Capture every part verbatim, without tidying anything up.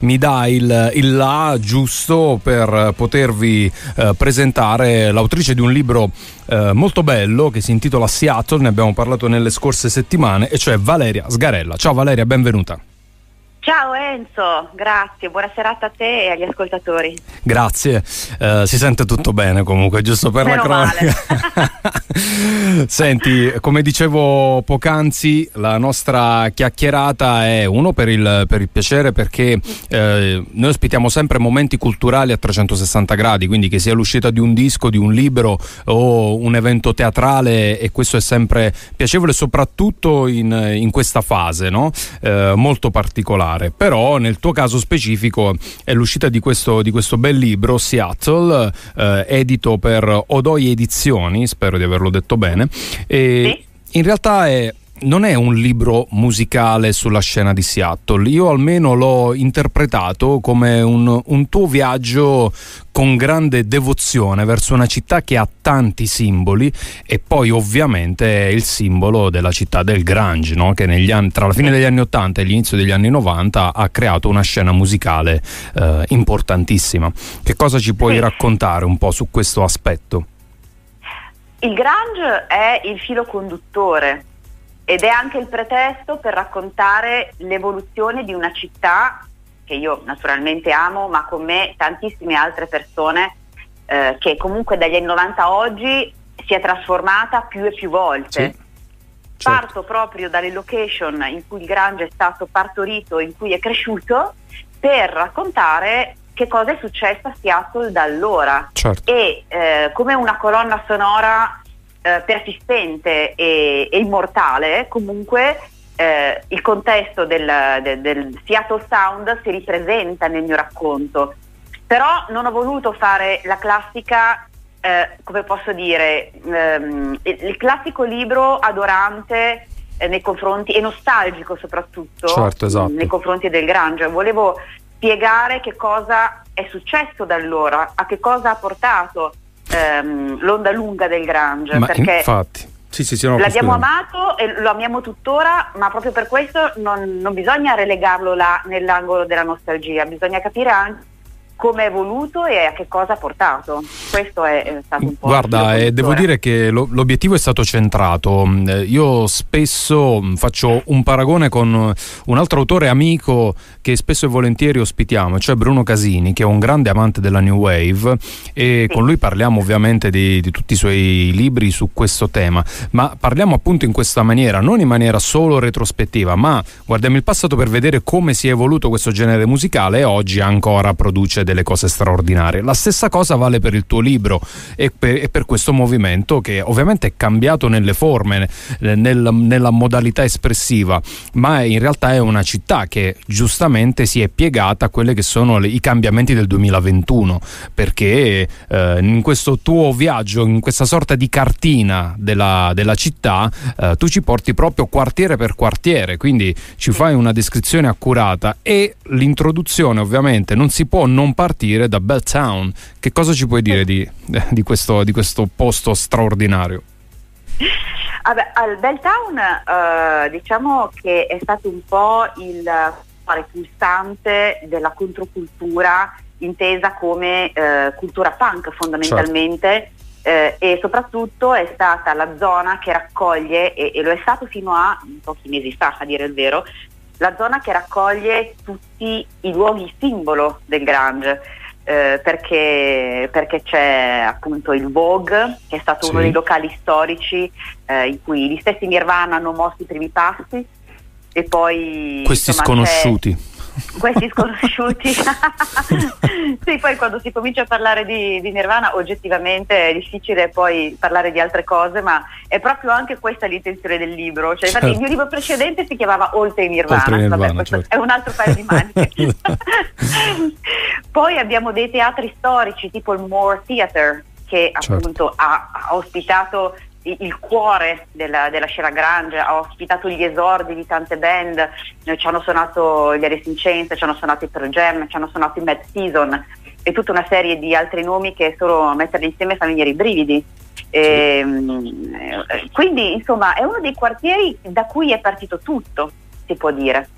mi dà il, il là giusto per potervi eh, presentare l'autrice di un libro eh, molto bello che si intitola Seattle, ne abbiamo parlato nelle scorse settimane, e cioè Valeria Sgarella. Ciao Valeria, benvenuta. Ciao Enzo, grazie, buona serata a te e agli ascoltatori. Grazie, eh, si sente tutto bene comunque, giusto per Meno la cronaca. Senti, come dicevo poc'anzi, la nostra chiacchierata è uno per il, per il piacere, perché eh, noi ospitiamo sempre momenti culturali a trecentosessanta gradi, quindi che sia l'uscita di un disco, di un libro o un evento teatrale, e questo è sempre piacevole, soprattutto in, in questa fase, no? Eh, molto particolare. Però nel tuo caso specifico è l'uscita di questo, di questo bel libro, Seattle, eh, edito per Odoi Edizioni, spero di averlo detto bene, e sì. In realtà è non è un libro musicale sulla scena di Seattle. Io almeno l'ho interpretato come un, un tuo viaggio con grande devozione verso una città che ha tanti simboli, e poi ovviamente è il simbolo della città del grunge, no? Che negli anni, tra la fine degli anni ottanta e l'inizio degli anni novanta ha creato una scena musicale eh, importantissima. Che cosa ci puoi raccontare un po' su questo aspetto? Il grunge è il filo conduttore ed è anche il pretesto per raccontare l'evoluzione di una città che io naturalmente amo, ma con me tantissime altre persone eh, che comunque dagli anni novanta a oggi si è trasformata più e più volte. Sì, certo. Parto proprio dalle location in cui il grunge è stato partorito, in cui è cresciuto, per raccontare che cosa è successo a Seattle da allora. Certo. E eh, come una colonna sonora Eh, persistente e, e immortale, comunque eh, il contesto del, del, del Seattle Sound si ripresenta nel mio racconto. Però non ho voluto fare la classica, eh, come posso dire, ehm, il, il classico libro adorante eh, nei confronti, e nostalgico soprattutto, certo, esatto. nei confronti del grunge. Volevo spiegare che cosa è successo da allora, a che cosa ha portato ehm, l'onda lunga del grunge. Ma perché infatti sì, sì, sì, no, l'abbiamo scusami. amato e lo amiamo tuttora, ma proprio per questo non, non bisogna relegarlo là nell'angolo della nostalgia, bisogna capire anche come è evoluto e a che cosa ha portato. Questo è, è stato un po'. Guarda, eh, devo dire che lo, l'obiettivo è stato centrato. Io spesso faccio un paragone con un altro autore amico che spesso e volentieri ospitiamo, cioè Bruno Casini, che è un grande amante della New Wave, e sì. Con lui parliamo ovviamente di, di tutti i suoi libri su questo tema, ma parliamo appunto in questa maniera, non in maniera solo retrospettiva, ma guardiamo il passato per vedere come si è evoluto questo genere musicale, e oggi ancora produce delle cose straordinarie. La stessa cosa vale per il tuo libro e per, e per questo movimento, che ovviamente è cambiato nelle forme, nel, nella modalità espressiva, ma in realtà è una città che giustamente si è piegata a quelle che sono le, i cambiamenti del duemilaventuno, perché eh, in questo tuo viaggio, in questa sorta di cartina della, della città, eh, tu ci porti proprio quartiere per quartiere, quindi ci fai una descrizione accurata, e l'introduzione ovviamente non si può non partire da Belltown. Che cosa ci puoi dire di, di, questo, di questo posto straordinario? Vabbè, al Belltown eh, diciamo che è stato un po' il fare pulsante della controcultura intesa come eh, cultura punk fondamentalmente. Certo. Eh, e soprattutto è stata la zona che raccoglie, e, e lo è stato fino a pochi mesi fa, a dire il vero, la zona che raccoglie tutti i luoghi simbolo del grunge, eh, perché, perché c'è appunto il Vogue, che è stato sì. uno dei locali storici eh, in cui gli stessi Nirvana hanno mosso i primi passi, e poi questi insomma, sconosciuti c'è... questi sconosciuti sì, poi quando si comincia a parlare di, di Nirvana oggettivamente è difficile poi parlare di altre cose, ma è proprio anche questa l'intenzione del libro, cioè, certo. Infatti il mio libro precedente si chiamava Oltre Nirvana, Oltre Nirvana, vabbè, questo certo. è un altro paio di maniche. Poi abbiamo dei teatri storici tipo il Moore Theatre, che certo. appunto ha, ha ospitato il cuore della, della scena grunge, ha ospitato gli esordi di tante band, ci hanno suonato gli Alice in Chains, ci hanno suonato i Pearl Jam, ci hanno suonato i Mad Season e tutta una serie di altri nomi che solo a metterli insieme fanno venire i brividi. E, quindi insomma è uno dei quartieri da cui è partito tutto, si può dire.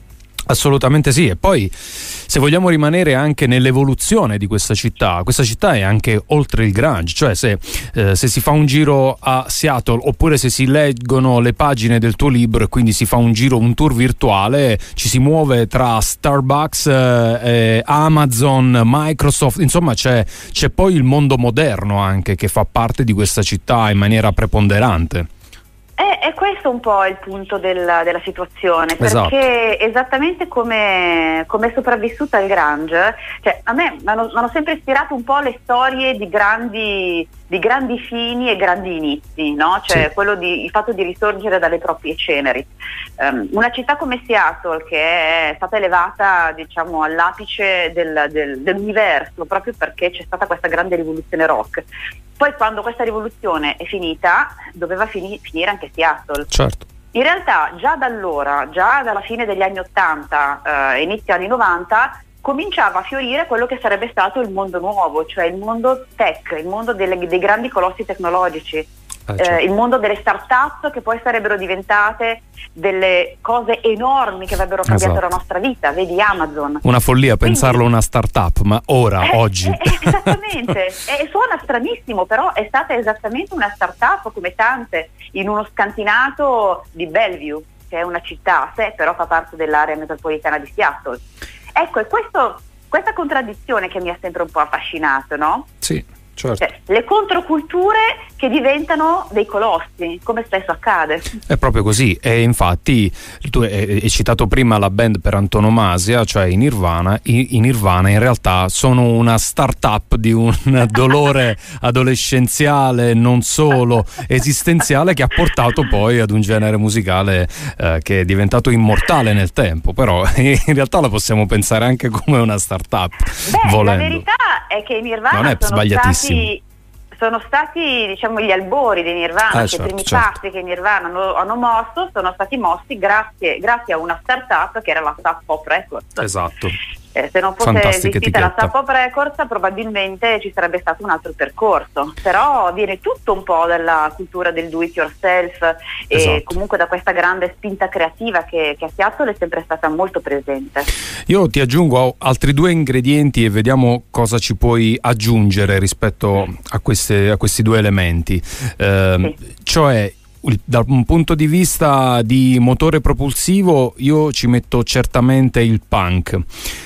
Assolutamente sì, e poi se vogliamo rimanere anche nell'evoluzione di questa città, questa città è anche oltre il grunge, cioè se, eh, se si fa un giro a Seattle oppure se si leggono le pagine del tuo libro e quindi si fa un giro, un tour virtuale, ci si muove tra Starbucks, eh, Amazon, Microsoft, insomma c'è, c'è poi il mondo moderno anche che fa parte di questa città in maniera preponderante. È, è questo un po' il punto del, della situazione, Esatto. perché esattamente come, come è sopravvissuta il grunge, cioè a me mi hanno sempre ispirato un po' le storie di grandi, di grandi fini e grandi inizi, no? Cioè sì. quello di, il fatto di risorgere dalle proprie ceneri. Um, una città come Seattle, che è stata elevata, diciamo, all'apice del, del, dell'universo proprio perché c'è stata questa grande rivoluzione rock. Poi quando questa rivoluzione è finita doveva fini- finire anche Seattle. Certo. In realtà già da allora, già dalla fine degli anni ottanta, eh, inizio anni novanta, cominciava a fiorire quello che sarebbe stato il mondo nuovo, cioè il mondo tech, il mondo delle, dei grandi colossi tecnologici. Eh, certo. eh, il mondo delle start-up che poi sarebbero diventate delle cose enormi che avrebbero cambiato esatto. la nostra vita, vedi Amazon. Una follia Quindi, pensarlo una start-up, ma ora, eh, oggi. Eh, esattamente, e suona stranissimo, però è stata esattamente una start-up come tante in uno scantinato di Bellevue, che è una città a sé, però fa parte dell'area metropolitana di Seattle. Ecco, è questo, questa contraddizione che mi ha sempre un po' affascinato, no? Sì. Certo. Cioè, le controculture che diventano dei colossi, come spesso accade. È proprio così, e infatti tu hai, hai citato prima la band per antonomasia, cioè i Nirvana. I, i Nirvana in realtà sono una start-up di un dolore adolescenziale, non solo esistenziale, che ha portato poi ad un genere musicale eh, che è diventato immortale nel tempo, però in realtà la possiamo pensare anche come una start-up. Beh, volendo. La verità è che i Nirvana non è sono sbagliatissimo. stati sono stati diciamo gli albori dei Nirvana, ah, che certo, i primi certo. passi che i Nirvana hanno, hanno mosso sono stati mossi grazie, grazie a una startup che era la Sub Pop Records. Esatto. Eh, se non fosse Fantastica esistita etichetta. la Sub Pop Records probabilmente ci sarebbe stato un altro percorso, però viene tutto un po' dalla cultura del do it yourself e esatto. comunque da questa grande spinta creativa che, che a Seattle è sempre stata molto presente. Io ti aggiungo altri due ingredienti e vediamo cosa ci puoi aggiungere rispetto a, queste, a questi due elementi, eh, sì. Cioè da un punto di vista di motore propulsivo io ci metto certamente il punk.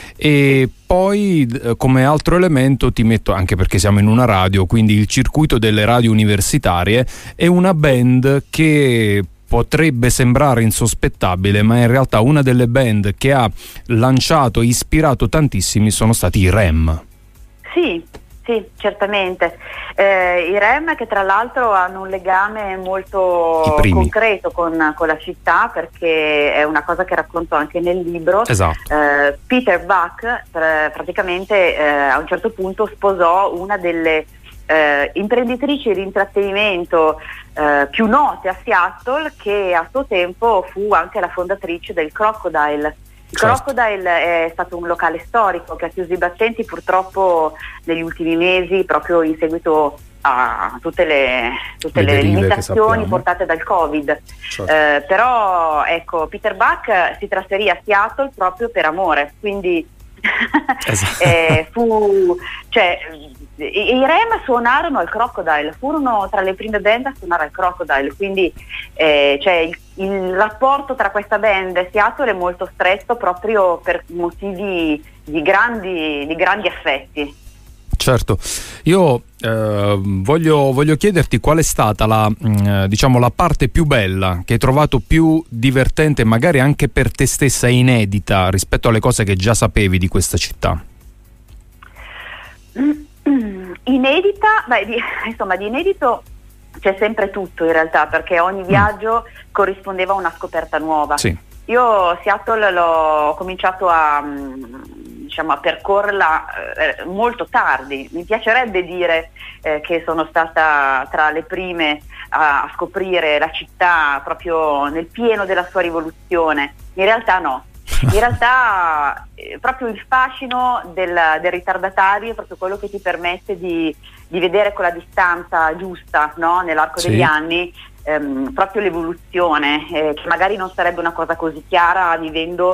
E poi come altro elemento ti metto, anche perché siamo in una radio, quindi il circuito delle radio universitarie, è una band che potrebbe sembrare insospettabile, ma in realtà una delle band che ha lanciato e ispirato tantissimi sono stati i R E M. Sì, sì, certamente. Eh, I R E M che tra l'altro hanno un legame molto concreto con, con la città, perché è una cosa che racconto anche nel libro. Esatto. Eh, Peter Buck pr- praticamente eh, a un certo punto sposò una delle eh, imprenditrici di intrattenimento eh, più note a Seattle, che a suo tempo fu anche la fondatrice del Crocodile. Il certo. Crocodile è stato un locale storico che ha chiuso i battenti purtroppo negli ultimi mesi, proprio in seguito a tutte le, tutte le, le limitazioni portate dal Covid. Certo. Eh, però ecco, Peter Buck si trasferì a Seattle proprio per amore, quindi esatto. eh, fu, cioè, i, i R E M suonarono al Crocodile, furono tra le prime band a suonare al Crocodile, quindi eh, cioè, il, il rapporto tra questa band e Seattle è molto stretto proprio per motivi di grandi, di grandi affetti. Certo, io eh, voglio, voglio chiederti qual è stata la, mh, diciamo, la parte più bella che hai trovato, più divertente, magari anche per te stessa inedita rispetto alle cose che già sapevi di questa città. Inedita? Beh, di, insomma, di inedito c'è sempre tutto in realtà, perché ogni viaggio mm. corrispondeva a una scoperta nuova. Sì. Io Seattle l'ho cominciato a, diciamo, a percorrerla eh, molto tardi. Mi piacerebbe dire eh, che sono stata tra le prime a, a scoprire la città proprio nel pieno della sua rivoluzione. In realtà no. In realtà eh, proprio il fascino del, del ritardatario è proprio quello che ti permette di, di vedere con la distanza giusta, no? Nell'arco sì. degli anni ehm, proprio l'evoluzione, eh, che magari non sarebbe una cosa così chiara vivendo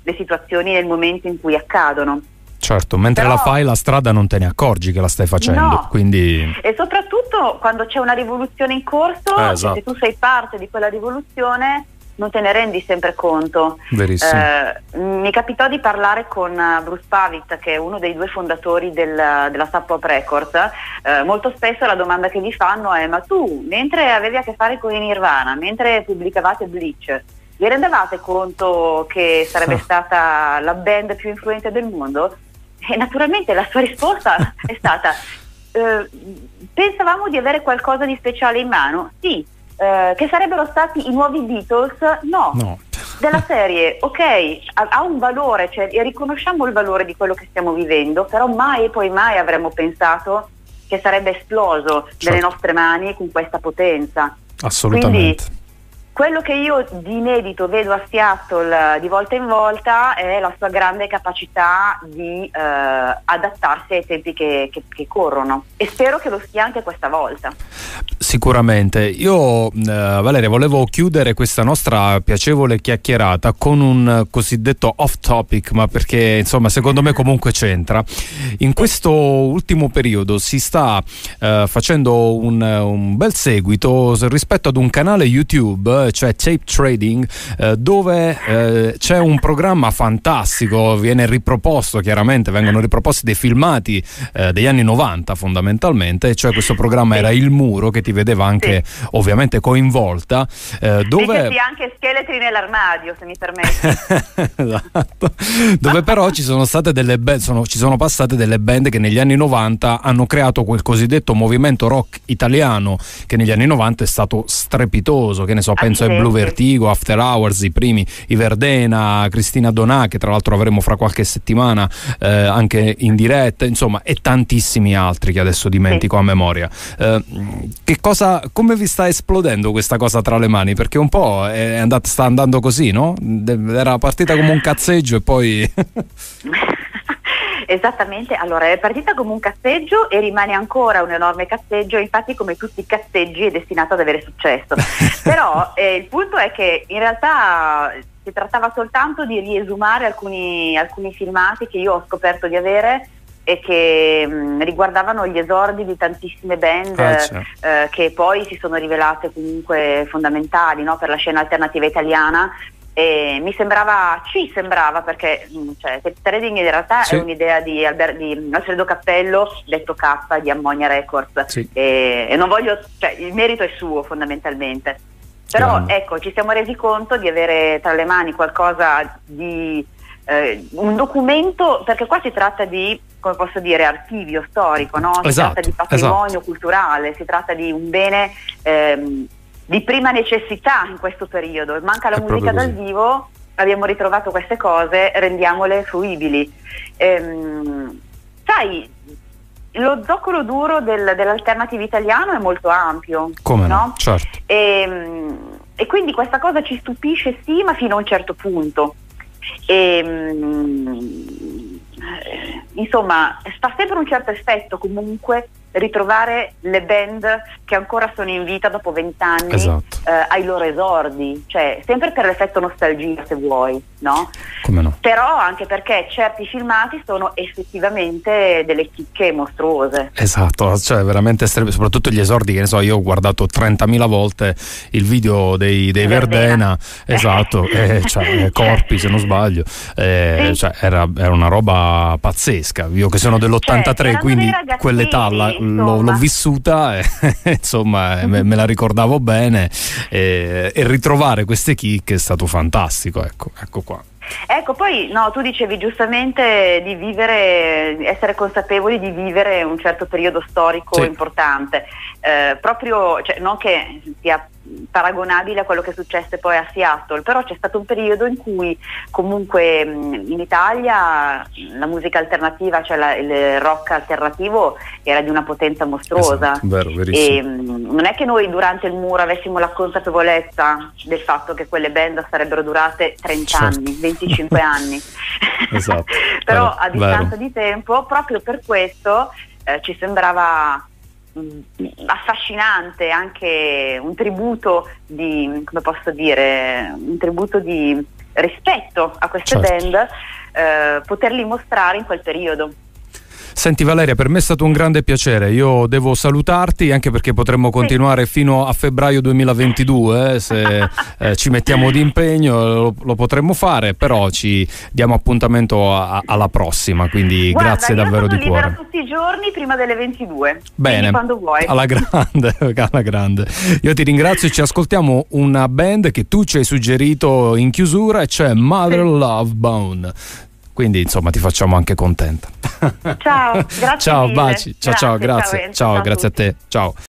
le situazioni nel momento in cui accadono. Certo, mentre Però, la fai la strada non te ne accorgi che la stai facendo, no. quindi... E soprattutto quando c'è una rivoluzione in corso, eh, esatto. se tu sei parte di quella rivoluzione non te ne rendi sempre conto. Verissimo. Eh, mi capitò di parlare con Bruce Pavitt, che è uno dei due fondatori del, della Sub Pop Records. Eh, molto spesso la domanda che gli fanno è: ma tu, mentre avevi a che fare con i Nirvana, mentre pubblicavate Bleach, vi rendevate conto che sarebbe stata la band più influente del mondo? E naturalmente la sua risposta è stata: eh, pensavamo di avere qualcosa di speciale in mano? Sì. Eh, che sarebbero stati i nuovi Beatles? No. No. Della serie, ok, ha, ha un valore, cioè, e riconosciamo il valore di quello che stiamo vivendo, però mai e poi mai avremmo pensato che sarebbe esploso certo. nelle nostre mani con questa potenza. Assolutamente. Quindi, quello che io di inedito vedo a Seattle di volta in volta è la sua grande capacità di eh, adattarsi ai tempi che, che, che corrono, e spero che lo sia anche questa volta. Sicuramente. Io, eh, Valeria, volevo chiudere questa nostra piacevole chiacchierata con un cosiddetto off topic, ma perché insomma secondo me comunque c'entra. In questo ultimo periodo si sta eh, facendo un, un bel seguito rispetto ad un canale YouTube, cioè Tape Trading, eh, dove eh, c'è un programma fantastico, viene riproposto, chiaramente vengono riproposti dei filmati eh, degli anni novanta fondamentalmente, cioè questo programma era Il Muro, che ti vedeva anche sì. ovviamente coinvolta, eh, dove Dicesi anche scheletri nell'armadio, se mi permetti. Esatto. Dove però ci sono state delle band, sono, ci sono passate delle band che negli anni novanta hanno creato quel cosiddetto movimento rock italiano che negli anni novanta è stato strepitoso, che ne so, penso ai Blue Vertigo, After Hours, i primi, i Verdena, Cristina Donà, che tra l'altro avremo fra qualche settimana eh, anche in diretta, insomma, e tantissimi altri che adesso dimentico sì. a memoria. Eh, che cosa, come vi sta esplodendo questa cosa tra le mani? Perché un po' è andata, sta andando così, no? Era partita come un cazzeggio e poi... Esattamente, allora è partita come un cazzeggio e rimane ancora un enorme cazzeggio, infatti come tutti i cazzeggi è destinato ad avere successo. Però eh, il punto è che in realtà si trattava soltanto di riesumare alcuni, alcuni filmati che io ho scoperto di avere e che mh, riguardavano gli esordi di tantissime band ah, certo. eh, che poi si sono rivelate comunque fondamentali, no, per la scena alternativa italiana. E mi sembrava, ci sembrava, perché cioè, Tape Trading in realtà sì. è un'idea di, Alber, di Alfredo Cappello, detto K, di Ammonia Records, sì. e, e non voglio, cioè, il merito è suo fondamentalmente, però Grande. ecco, ci siamo resi conto di avere tra le mani qualcosa di eh, un documento, perché qua si tratta di, come posso dire, archivio storico, no? Si esatto, tratta di patrimonio esatto. culturale, si tratta di un bene ehm, di prima necessità in questo periodo. Manca la è musica dal vivo, abbiamo ritrovato queste cose, rendiamole fruibili. Ehm, sai, lo zoccolo duro del, dell'alternative italiano è molto ampio, come no? no? Certo. E, e quindi questa cosa ci stupisce, sì, ma fino a un certo punto. E, insomma, fa sempre un certo effetto comunque ritrovare le band che ancora sono in vita dopo vent'anni esatto. eh, ai loro esordi, cioè sempre per l'effetto nostalgia, se vuoi, no? Come no? Però anche perché certi filmati sono effettivamente delle chicche mostruose. Esatto, cioè veramente estreme, soprattutto gli esordi, che ne so, io ho guardato trentamila volte il video dei, dei Verdena, Verdena. esatto, eh, cioè, Corpi se non sbaglio, eh, sì. cioè, era, era una roba pazzesca, io che sono dell'ottantatré, cioè, quindi quell'età la, L'ho, l'ho vissuta e insomma me, me la ricordavo bene e, e ritrovare queste chicche è stato fantastico, ecco, ecco qua. Ecco, poi no, tu dicevi giustamente di vivere, essere consapevoli di vivere un certo periodo storico sì. importante, eh, proprio, cioè, non che sia paragonabile a quello che successe poi a Seattle, però c'è stato un periodo in cui comunque in Italia la musica alternativa, cioè la, il rock alternativo era di una potenza mostruosa. Esatto, vero, verissimo. E non è che noi durante il Muro avessimo la consapevolezza del fatto che quelle band sarebbero durate trenta certo. anni, venticinque anni. Esatto. Però vero, a distanza vero. di tempo, proprio per questo eh, ci sembrava affascinante anche un tributo di, come posso dire, un tributo di rispetto a queste certo. band, eh, poterli mostrare in quel periodo. Senti Valeria, per me è stato un grande piacere, io devo salutarti anche perché potremmo continuare sì. fino a febbraio duemilaventidue, eh, se eh, ci mettiamo d'impegno lo, lo potremmo fare, però ci diamo appuntamento a, alla prossima, quindi Guarda, grazie davvero di cuore. Io sono libera tutti i giorni prima delle ventidue, bene, quando vuoi. Alla grande, alla grande. Io ti ringrazio e ci ascoltiamo una band che tu ci hai suggerito in chiusura e c'è Mother sì. Love Bone. Quindi insomma ti facciamo anche contenta. Ciao, grazie ciao, mille. baci. Ciao, grazie, ciao, grazie. Ciao, ciao, ciao grazie a te. Ciao.